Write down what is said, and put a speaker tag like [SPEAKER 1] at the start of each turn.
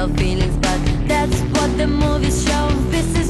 [SPEAKER 1] feelings, but that's what the movies show. This is